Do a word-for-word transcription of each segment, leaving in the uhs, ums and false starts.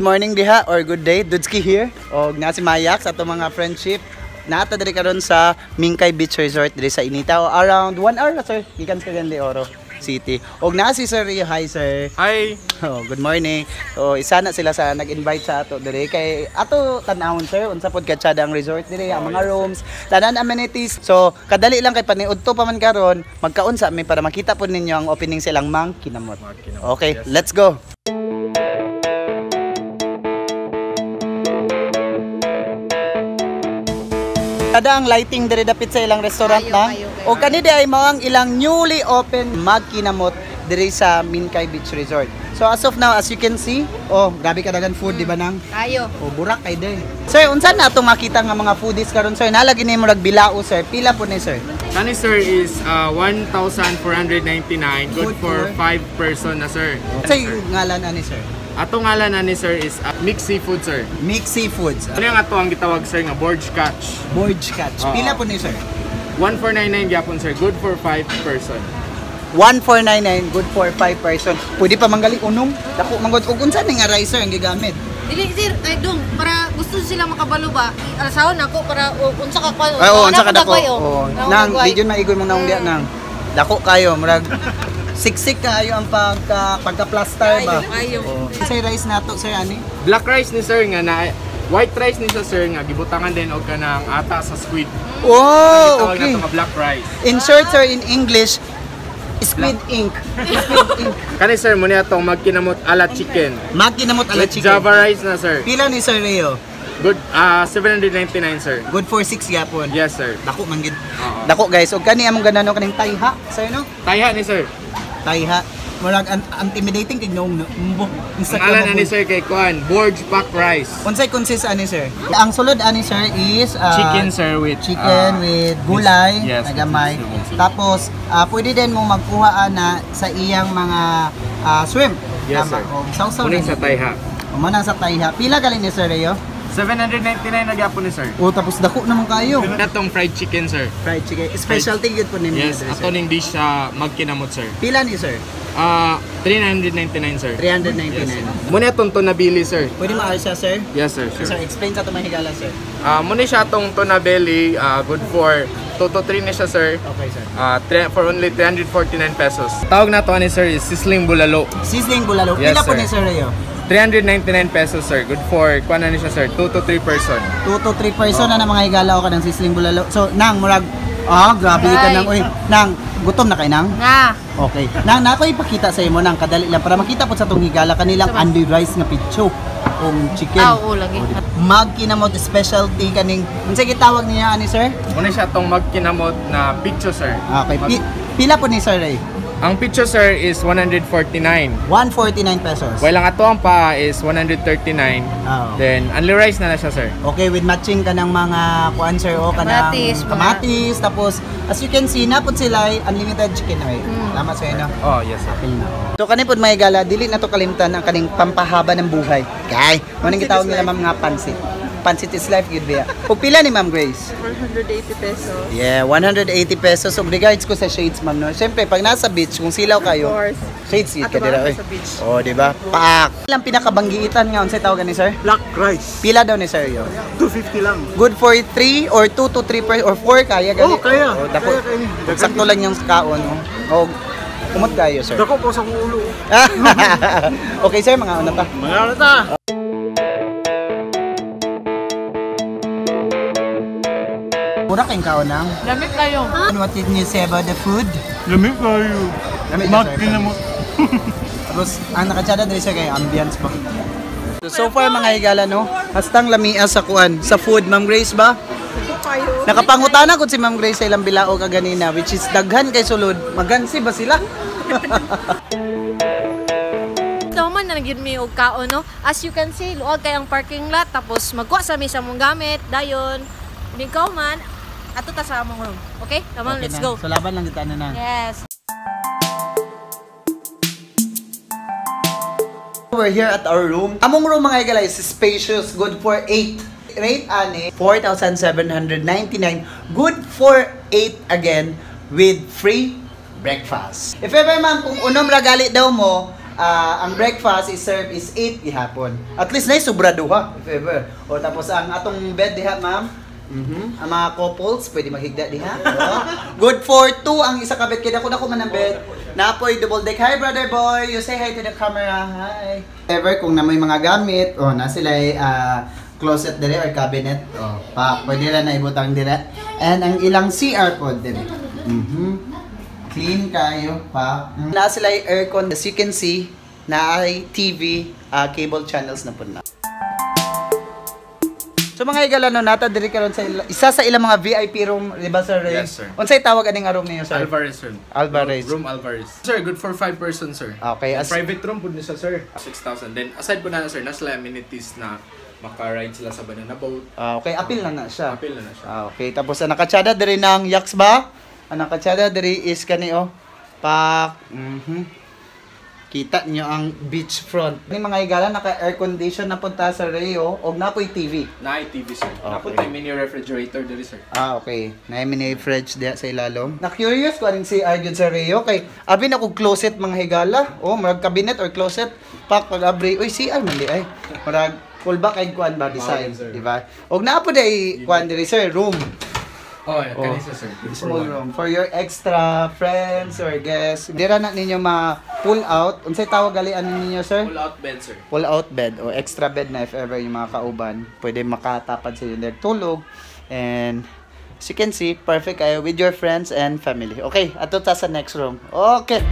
morning diha or good day. Dudski here. Og na si Mayak sa ato mga friendship. Naata diri karon sa Mingkay Beach Resort diri sa Inita. Around one hour na sir. Gikan sa Cagayan de Oro City. Og na si Sir Rio. Hi sir. Hi. Oh, good morning. So isa na sila sa nag-invite sa ato diri kay ato tan-awon sir unsa pod katsada ang resort diri, ang mga rooms, tanan amenities. So kadali lang kay paniudto pa man karon magkaunsa mi para makita pod ninyo ang opening silang Mang Kinamot. Okay, let's go. Kada ang lighting diri dapit sa ilang restaurant na. O kani di ay mga ilang newly open Mang Kinamot diri sa Mingkay Beach Resort. So as of now, as you can see, oh, grabe kadagan food, mm. di ba nang? Ayo. Oh, burak kay day. Sir, unsa na atong makita nga mga foodies karon sir? Nalagi nimo rag bilao sir. Pila po ni sir? Kani sir is uh, one thousand four hundred ninety-nine, good, good for five person na sir. Sa ngalan ani sir? Ato ngalan ani sir is uh, mixed seafood sir. Mixed seafoods. Ano yung ato ang gitawag sir nga borge catch? Borge catch. Uh, Pila po ni sir? one four nine nine gyapon sir, good for five person. one four nine nine, good for five person. Pwede pa manggali unom. Dako manggod ug unsa ning aray sir ang gigamit? Dili sir, ay dong para gusto sila makabalo ba? Alasahon nako para uh, unsa ka kwa. Ay oh, unsa ka dako? Oh. Nang di jud maigoy mong naong diya nang. Dako kayo murag siksik kayo ang pagka pagka-plaster ba? Ayo, ayo. Oh. Say rice nato sir ani? Black rice ni sir nga na white rice ni sa sir nga gibutangan din og kanang ata sa squid. Oh, okay. Ito nga black rice. In short sir, in English, squid ink. Squid ink. Kani sir mo ni atong magkinamot ala chicken. Magkinamot ala With chicken. Java rice na sir. Pila ni Sir Rio? Good uh, seven hundred ninety-nine sir. Good for six yapon. Yes sir. Dako man gid. Uh-huh. Dako guys, og kani among ganano kaning tayha, sir no? Tayha ni sir. Tayha. Murag an intimidating kay noong umbo. Ang alan ani sir kay kuan, borge pack rice. Unsay consist ani sir? Ang sulod ani sir is uh, chicken sir with chicken uh, with gulay, yes, nagamay. Tapos uh, pwede din mong magkuha na sa iyang mga uh, shrimp. Yes Tama. sir. O sausaw Kuning sa tayha. Umanang sa tayha. Pila galing ni Sir Rio? seven hundred ninety-nine na gyapon ni sir. O tapos dako naman kayo. Atong fried chicken sir. Fried chicken. Specialty good po ni Yes, ato ning dish sa magkinamot sir. Pila ni sir? Ah, uh, three hundred ninety-nine sir. three hundred ninety-nine. Yes. Muna itong tonabili sir. Pwede maaari siya sir? Yes sir, sure. Sir, explain sa ito mahigala sir. Ah, uh, muna siya itong tonabili, uh, good for two to three na siya sir. Okay sir. Ah, uh, for only three hundred forty-nine pesos. Tawag na to ni sir is sizzling bulalo. Sizzling bulalo. Yes, Pila po sir. ni Sir Rio? three hundred ninety-nine pesos sir. Good for kuan na ni siya sir, two to three person. two to three person oh. na na mga higala o ka ng sizzling bulalo. So, nang murag ah, grabe ka nang oy. Nang gutom na kay nang? Na. Okay. Nang nako ipakita sa imo nang kadali lang para makita po sa tong higala kanilang Andy rice nga pitcho ong chicken. Ah, oo lagi. Mang Kinamot specialty kaning unsa gitawag niya ani sir? Muna siya itong magkinamot na picture sir. Okay. Mag Pi pila po ni Sir Ray? Ang picture sir is one hundred forty-nine. one forty-nine pesos. While ang ato ang pa is one hundred thirty-nine. Oh. Then only rice na na siya sir. Okay, with matching ka ng mga kuan sir o kanang Kamatis, kamatis, tapos as you can see napod sila ay unlimited chicken ay. Mm. Tama sir no? Oh, yes sir. So kani pod may gala dili na to kalimtan ang kaning pampahaba ng buhay. Kay, mo ning gitawag nila mga pansit. Pansit is life gid biya. Ug pila ni Ma'am Grace? one hundred eighty pesos. Yeah, one hundred eighty pesos. So regards ko sa shades ma'am no. Syempre pag nasa beach kung silaw kayo, Of course. shades yun ka dira oy. Sa beach. Oh, di ba? Paak. Ilang pinakabanggiitan nga unsay tawag ni sir? Black rice. Pila daw ni sir yo? two fifty lang. Good for three or two to three per or four kaya gali. Oh, kaya. Oh, dako. Kaya, kaya. Sakto lang yung kaon no. Oh, kumot kayo sir. Dako po sa ulo. Okay sir, mga una pa. Mga ano ta? Mura kayong kaon nang. Lamig kayo. And what did you say about the food? Lamig kayo. Lamig na, Mag sir. kinamot. Tapos, ang nakatsada dito siya kay ambience ba? So, so far mga higala no, hastang lamia sa kuan, sa food, Ma'am Grace ba? Nakapangutana ko si Ma'am Grace sa ilang bilao kaganina, which is daghan kay sulod. Magansi ba sila? Naman na nagyud mi og kaon no. As you can see, luwag kay ang parking lot tapos magkuha sa mi sa mong gamit dayon. Ikaw man ato ta sa among room. Okay? Come on, Okay let's na. go. So laban lang kita na na. Yes. We're here at our room. Among room mga higala is spacious, good for eight. Rate ane, four thousand seven hundred ninety-nine. Good for eight again with free breakfast. If ever ma'am, kung unom ragali daw mo, ah, ang breakfast is served is eight gihapon. At least na sobra duha if ever. O tapos ang atong bed diha, ma'am. Mhm. Ang mga couples pwede maghigda diha. O. Good for two ang isa ka bed kaya dako man ang bed. Napoy double deck. Hi brother boy, you say hi to the camera. Hi. Ever kung na may mga gamit, o na sila ay ah, closet dire or cabinet. O pa pwede ra na ibutang dire. And ang ilang C R pod dire. Mhm. Clean kayo pa. Na sila ay aircon. As you can see, na ay T V, uh, cable channels na po na. So mga igala no, nata diri karon sa ila, isa sa ilang mga V I P room, di ba sir? Yes, sir. Unsay tawag aning nga room niyo sir? Alvarez room. Alvarez. Room Alvarez. Sir, good for five person, sir. Okay, as Private room po niya sir. six thousand. Then aside po na sir, nasa amenities na maka-ride sila sa banana boat. ah, okay, appeal na na siya. Appeal na na siya. Ah, okay, tapos ang nakatsada diri ng yaks ba? Ang nakatsada diri is kani oh. Pa mhm. Kita nyo ang beach front. Ni mga igala naka air condition na punta sa Rio og napoy T V. Na T V sir. Okay. Napunta yung mini refrigerator diri sir. Ah, okay. Na mini fridge diya sa ilalom. Na-curious ko rin si Arjun sa Rio kay abi na kog closet mga higala. Oh, marag cabinet or closet. Pak pag abri, oy si R man di ay. Marag pullback kay kuan ba design, Wow, sir. di ba? Og naa po day kuan diri sir room. Oh, yeah, Oh. kanisa sir. Good for Small one. room for your extra friends or guests. Dira na ninyo ma pull out. Unsay tawag gali ano ninyo sir? Full out bed sir. Pull out bed o extra bed na if ever yung mga kauban. Pwede makatapad sa yung tulog. And as you can see, perfect kayo with your friends and family. Okay, ato ta sa next room. Okay.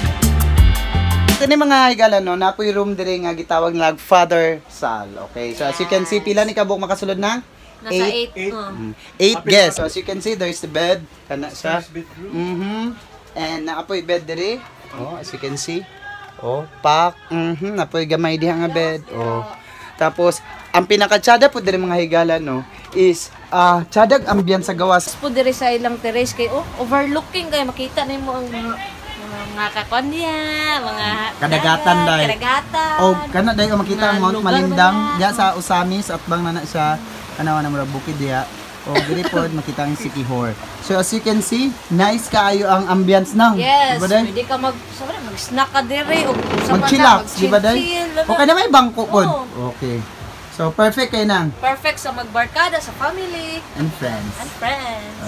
Ito ni mga higala no, napoy room dire nga gitawag nga Father Sal. Okay, so as you can see, pila ni kabuk makasulod na? Nasa eight. eight. Oh. Mm, eight guests. So as you can see, there's the bed. Kana siya. bedroom. Mhm. And naapoy bed diri. Oh, as you can see. Oh, pak. Mhm, napoy gamay diha nga bed. Oh. Tapos ang pinaka-tsada po diri mga higala no is ah tsadag ambiance sa gawas. Po diri sa ilang terrace kay oh, overlooking kay makita nimo ang mga mga, mga kakwan niya, mga Kadagatan, dagat, day. Kadagatan. Oh, kana dayo makita ang Mga Mount lugar Malindang ba na? diya sa Usamis at bang na na siya kanawa na mura bukid diya. Oh, diri pod makita ang Sikihor. So as you can see, nice kaayo ang ambiance nang. Yes, Diba, day? pwede ka mag sabi na, mag-snack ka diri o sa Mag-chillax, di ba day? mag-chill-chill, O kada may bangko pod. Oo. Okay. So perfect kay nang Perfect sa magbarkada sa family and friends. and friends.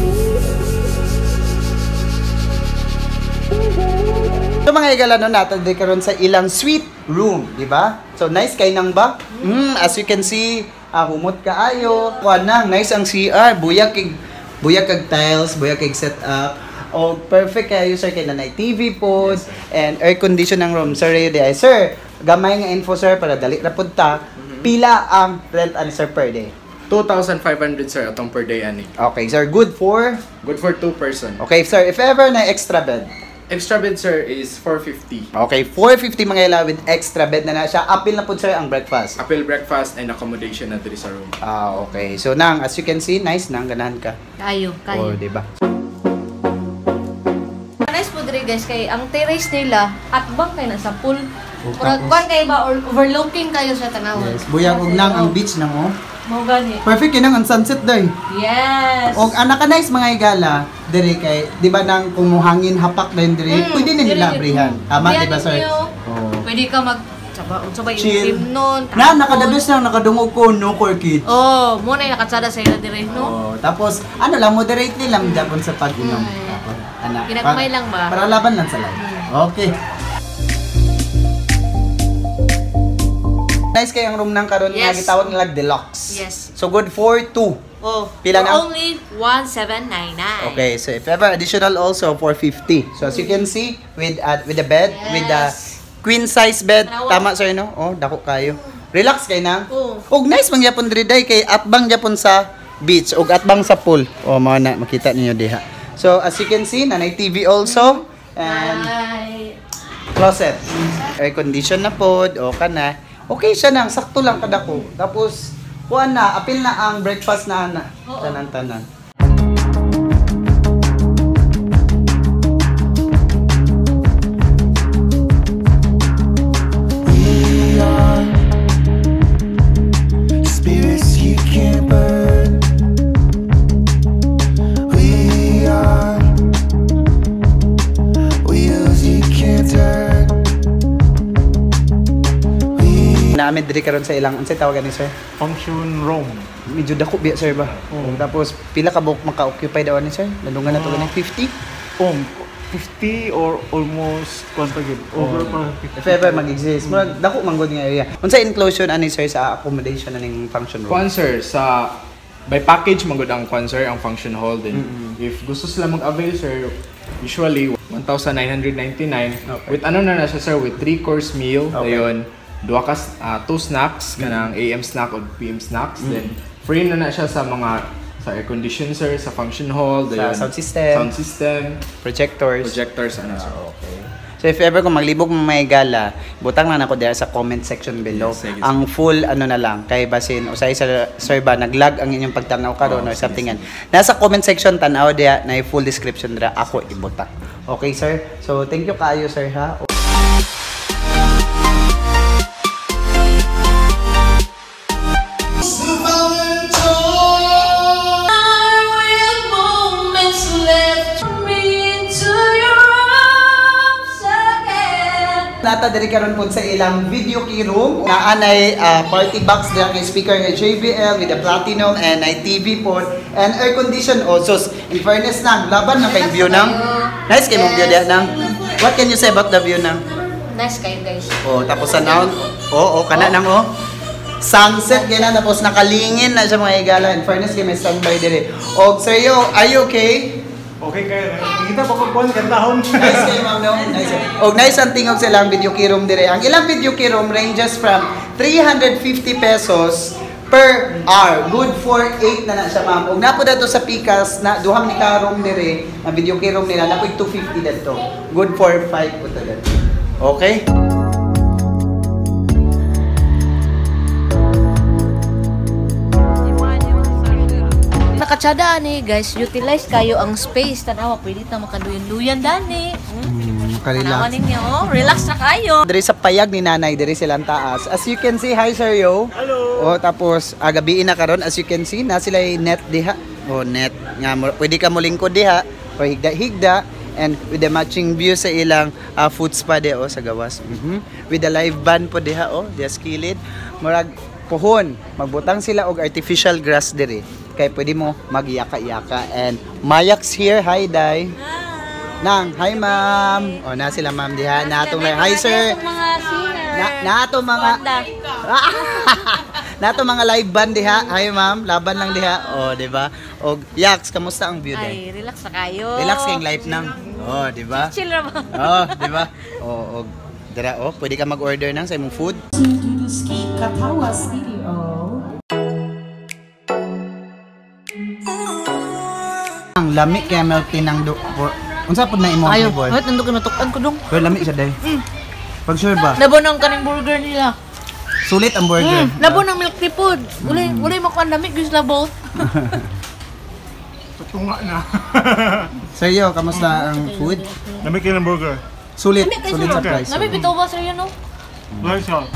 So mga igala no natin di karon sa ilang suite room, di ba? So nice kay nang ba? Mm, as you can see, ah, humot kaayo. Kuan nang nice ang C R, buyag kig buyag kag tiles, buyag kag setup. O perfect kayo sir kay nanay T V pod and air condition ang room. Sir, di ay sir, gamay nga info sir para dali ra pud ta. Pila ang rent ani sir per day? two thousand five hundred sir atong per day ani. Okay, sir, good for. Good for two person. Okay, sir, if ever na extra bed. Extra bed sir is four fifty. Okay, four fifty mga ila with extra bed na na siya. Apil na po sir ang breakfast. Apple breakfast and accommodation na diri sa room. Ah, okay. So nang as you can see, nice nang ganahan ka. Kayo, Oh, kayo. di ba? Nice po diri guys kay ang terrace nila at bang kay nasa pool. Oh, Murag tapos- kwan kayo ba or overlooking kayo sa tanawon. Yes, buyag og nang ang beach na mo. Mo gani. Perfect kinang ang sunset day. Yes. Og anak ka nice mga igala, diri kay di ba nang kumuhangin hapak din diri, Mm, pwede na diri nila yun. abrihan. Tama Abrihan di ba sir? ninyo. Oh. Pwede ka mag saba unsa ba yung Chill. team nun. Na nakadabis na nakadungog ko no for kids. Oh, mo na nakatsada sa ila dire no. Oh, tapos ano lang moderate lang japon sa pag-inom. Mm. Tapos anak. Ginagmay para- lang ba? Para laban lang sa life. Okay. Nice kay ang room nang karon nga Yes. gitawag nila deluxe. Yes. So good for two. Oh, Pila for na? only one seven nine nine. Okay, so if ever additional also four fifty. So as you can see with uh, with the bed, Yes. with the queen size bed, Tanawa. tama sir no? Oh, dako kayo. Relax kay na. Oo. Og nice man gyapon diri day kay atbang gyapon sa beach ug atbang sa pool. Oh, mao na makita ninyo diha. So as you can see, nanay T V also and Ay, closet. Air condition na pod, o kana. Okay siya nang sakto lang kadako. Tapos kuan na, apil na ang breakfast na ana. Oo. Tanan-tanan. Spirits you can't burn. We are wheels you can't turn. namin diri karon sa ilang unsay tawagan ni sir? Function room. Medyo dako biya sir ba? Oo. Tapos pila ka buok maka-occupy daw ni sir? Landungan na to Ah. ganing fifty? Um, fifty or almost kwanto gid. Over pa fifty. If ever mag-exist. Murag dako man gud nga area. Unsa inclusion ani sir sa accommodation aning function room? Kwan sir, sa by package magud ang kwan sir, ang function hall din. If gusto sila mag-avail sir, usually one thousand nine hundred ninety-nine. Okay. With ano na na siya sir, with three course meal, Okay. dayon duha ka ah, two snacks kanang A M snack o P M snacks, then free na na siya sa mga sa air condition sir, sa function hall, dayon sound system. sound system, Projectors. projectors ano sir. Okay. So if ever kung maglibog mo may gala, butang lang ako diha sa comment section below. Yes, sige. Ang full ano na lang kay basin usay sa sir ba naglag ang inyong pagtanaw karon Oh, or sige, something yan. Nasa comment section tanaw diha na full description dira ako ibutang. Okay sir. So thank you kaayo sir ha. Nata diri karon po sa ilang video key room na anay ah, party box diha kay speaker nga J B L with the platinum and ay T V po and air condition also. In fairness nang laban na kay view nang nice kay mong view diha nang. What can you say about the view nang? Nice kayo guys. Oh, tapos sa noun. Oo, oh, kana nang oh. Sunset gina tapos nakalingin na siya mga igala. In fairness kay may standby diri. Og sir yo, are you okay? Okay kaya. Kita pa ko kuan kantahon. Nice kayo ma'am no? Nice. Og nice ang tingog sa ilang video key room dire. Ang ilang video key room ranges from three hundred fifty pesos per hour. Good for eight na na siya ma'am. Og napo dato sa Picas na duhang ni ka room dire, ang video key room nila napo two fifty dato. Good for five po to dato. Okay? Nakatsada ni guys, utilize kayo ang space. Tanawa, pwede ta makaduyan-duyan dani. Hmm. Tanawa ninyo, oh. Relax na kayo. Diri sa payag ni nanay, diri silang taas. As you can see, hi sir yo. Hello. O tapos agabiin na karon as you can see, na sila net diha. O net nga mo- pwede ka mo lingkod diha o higda-higda and with the matching view sa ilang uh, food spa di o sa gawas. Mhm. With the live band po diha o, diha skilid. Murag puhon, magbutang sila og artificial grass diri. Kay pwede mo magyaka-yaka and Mayak's here. Hi Day. Nang, hi ma'am. O na sila ma'am diha. Na atong hi sir. mga singer. Na, na ato mga na ato mga live band diha. Hi ma'am, laban lang diha. Oh, di ba? Og Yaks, kamusta ang view day? Ay, relax na kayo. Relax kayong life nang. Oh, di ba? Chill na ba? Oh, di ba? Oh, og dira oh, pwede ka mag-order nang sa imong food. Katawa Studio. Ang lami kay milk tea nang do. for- Unsa pud na imong Ayo, flavor? wait, nandun ko natukan ko dong. Pero lami siya day. Pag sure ba? Labo ng kaning burger nila. Sulit ang burger. Mm, labo ng milk tea food. Ulay, ulay makuha dami guys labo. Patunga na. Sir yo, kamusta ang food? Dami kayo ng burger. Sulit, Dami sulit sa price. Nabi bitaw ba sir yun no? Nice ha.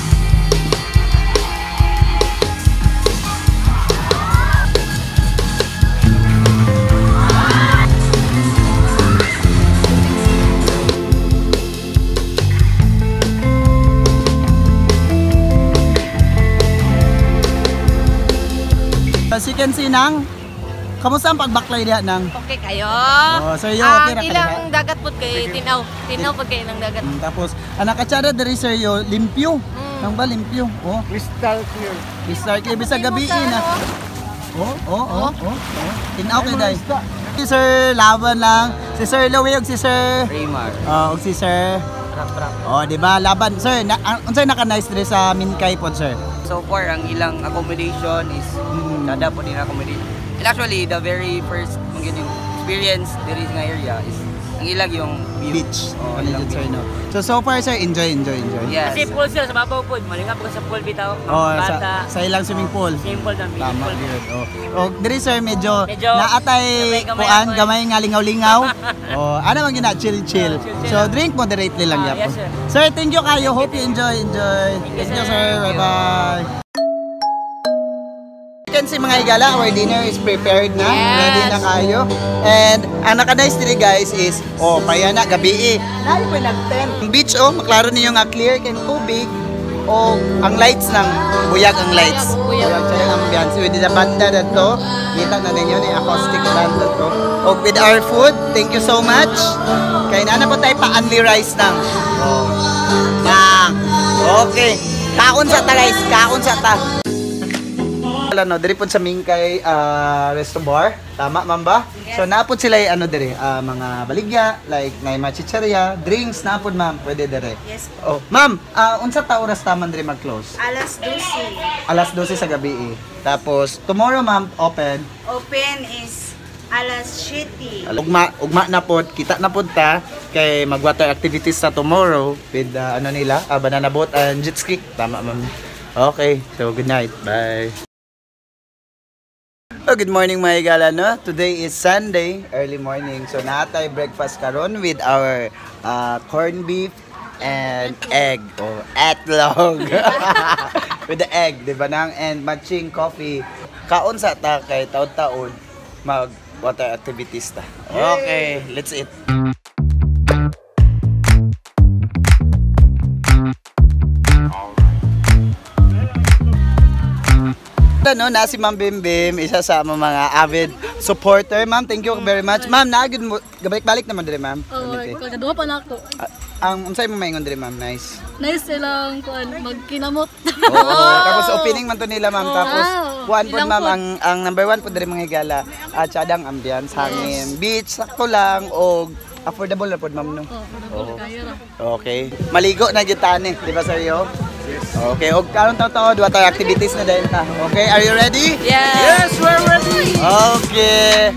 As you can see nang, kamusta ang pagbaklay diha nang? Okay kayo. Oh, sir yo, okay Ang ra ka ilang diha? dagat po kay tinaw. Tinaw pag kay ilang dagat. Mm, tapos, ang nakatsada diri sir yo, limpyo. Mm. Nang ba limpyo? Oh, Crystal clear. start kay bisa gabi na. Oh, oh, oh, oh. oh. Tinaw kay day. Si Sir laban lang. Si Sir Louie ug si Sir Raymar. Oh, ug si Sir Oh, di ba? Laban. Sir, na, ang- unsay naka-nice diri sa Minkay pod, sir? So far, ang ilang accommodation is dada po din accommodation. And actually, the very first mungkin yung experience diri nga area is ang ilang yung view. Beach. Oh, Ano ilang dyan, sir, view. no? So, so far, sir, enjoy, enjoy, enjoy. Yes. Kasi pool sila sa babaw po. Malingap ko sa pool bitaw. Oh, Mga sa, bata. sa ilang swimming pool. Simple na. Tama, Simple. good. Oh. Oh, diri sir medyo, Medyo naatay gamay-gamay kuan, ako, eh. gamay nga lingaw-lingaw. Oh, ano man gina chill chill. So drink moderately lang Ah, yapon. yes, sir. Sir, thank you kayo. Hope you enjoy, enjoy. Thank you, sir. Bye-bye. You can see mga higala, our dinner is prepared na. Yes. Ready na kayo. And ang naka-nice diri guys is, oh, kaya na gabi eh. Lahi pa nag-tent. Beach oh, maklaro ninyo nga clear kay tubig. o ang lights ng buyag ang lights. Buyag, buyag. Buyag ang ambiance. With the banda na to, kita na ninyo ni acoustic band na to. O with our food, thank you so much. Kaya na po tayo pa-only rice nang. Oh. Nang. Okay. Kaon sa ta guys, kaon sa ta. Ano, diri po sa Mingkay uh, Resto Bar. Tama, ma'am ba? Yes. So, napod sila yung ano diri, uh, mga baligya, like may machicheria, drinks, napod ma'am, pwede diri. Yes po. Oh, ma'am, uh, unsa ta oras taman diri mag-close? Alas dose. Alas dose sa gabi. Eh. Tapos, tomorrow ma'am, open. Open is alas siyete. Ugma, ugma na pod, kita na pod ta, kay mag-water activities sa tomorrow with uh, ano nila, uh, banana boat and jet ski. Tama, ma'am. Okay, so good night. Bye. Oh, good morning mga igala, no? Today is Sunday, early morning. So natay breakfast karon with our uh, corned beef and egg or etlog. With the egg, di ba nang, and matching coffee. Kaon sa ta kay taon-taon mag water activities ta. Okay, let's eat. No, na si Ma'am Bim Bim, isa sa mga avid supporter. Ma'am, thank you very much. Ma'am, naagid mo, gabalik-balik naman dire, ma'am. Oo, kagaduha pa na ako. Uh, ang unsay mo maingon dire, ma'am? Nice. Nice silang kuan magkinamot. Oo, tapos opening man to nila, ma'am. Tapos Wow. kuan po, Ilang ma'am, po? ang ang number one po dire mga higala, at tsadang ambiance, hangin, beach, sakto lang o affordable na po, ma'am, no. Oo, kaya ra. Okay. Maligo na gitani, di ba, sir yo? Okay, og karon taw-taw water activities na din ta. Okay, are you ready? Yes. Yes, we're ready. Okay.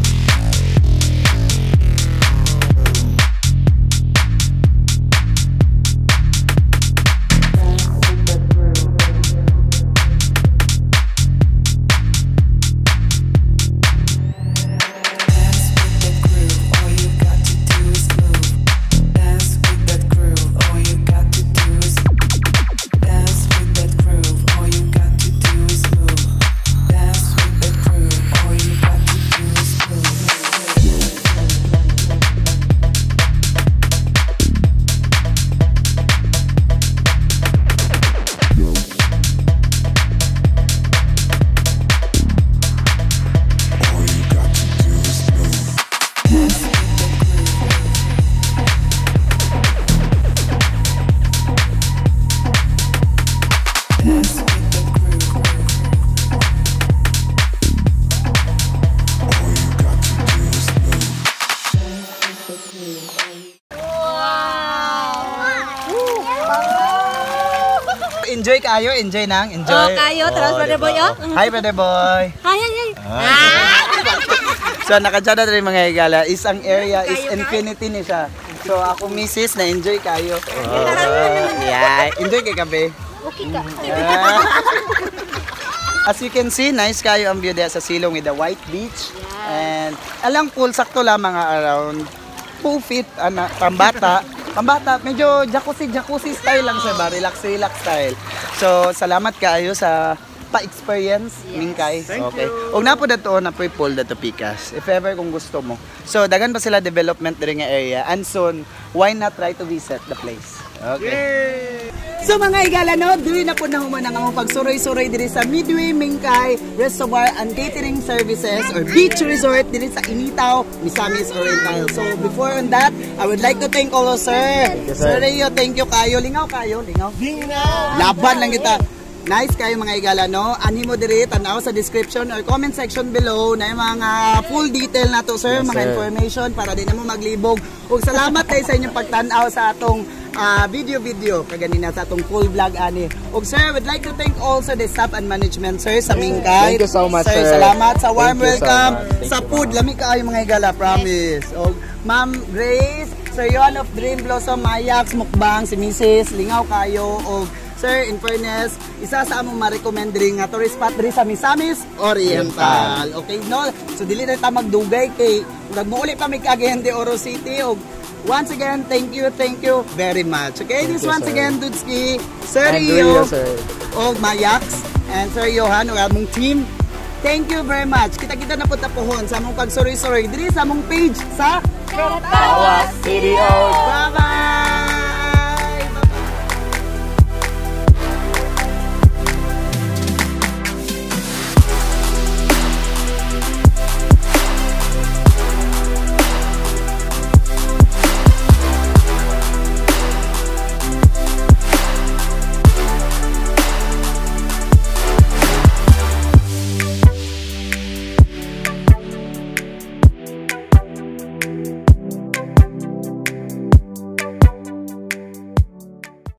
Enjoy kayo, enjoy nang, enjoy. Oh, kayo, tara, brother boy, oh. Hi, brother boy. Hi, hi, hi. So, nakadyan rin mga higala, is ang area is infinity ni siya. So, ako misis, na-enjoy kayo. Oh, yeah, enjoy kay kape. Okay ka. As you can see, nice kayo ang view dito sa silong with the white beach. And alang pool, sakto lang mga around two feet, ana, pambata. Pambata, medyo jacuzzi-jacuzzi style lang siya ba? Relax-relax style. So, salamat kayo sa pa-experience, yes. Mingkay. Okay. Huwag na po dito na pre-pool dito Picas. If ever kung gusto mo. So, dagan pa sila development din nga area. And soon, why not try to visit the place? Okay. Yay! So mga igala, no, dili na po na human ang among pagsuroy-suroy diri sa Midway Mingkay Reservoir and Catering Services or Beach Resort diri sa Initaw, Misamis Oriental. So before on that, I would like to thank all of sir. You, sir Rio, thank you kayo. Lingaw kayo, lingaw. Lingaw. Laban lang kita. Nice kayo mga igala, no? Ani mo diri tanaw sa description or comment section below na yung mga full detail na to, sir, yes, mga sir. Information para din na mo maglibog. Ug salamat kay sa inyong pagtan-aw sa atong uh, video-video kaganina sa atong full vlog ani. Ug sir, would like to thank also the staff and management, sir, sa Mingkay. Thank you so much, sir. Sir. Salamat sa warm Thank welcome so sa food. Lami kaayo mga igala, promise. Ug Ma'am Grace, Sir Yon of Dream Blossom, Mayax, Mukbang, si Missus Lingaw kayo. Ug sir, in fairness, isa sa among ma-recommend rin nga tourist spot rin sa Misamis Oriental. Okay, no? So, dili na ta magdugay kay nagmuuli pa may kagayande Oro City. O, once again, thank you, thank you very much. Okay, thank this you, once sir. Again, Dudski, Sir Rio, o Mayax, and Sir Johan, o among team. Thank you very much. Kita-kita na po tapuhon sa among pagsuroy-suroy diri sa among page sa Katawas City. Bye-bye!